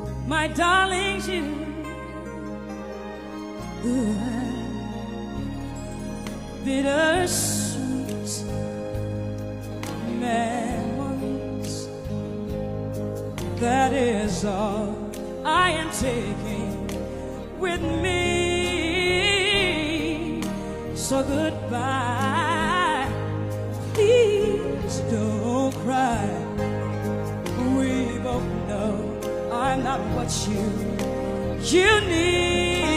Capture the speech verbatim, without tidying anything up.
my darlings, you. Ooh, bittersweet memories. That is all I am taking with me. So goodbye, please don't cry. We both know I'm not what you you need.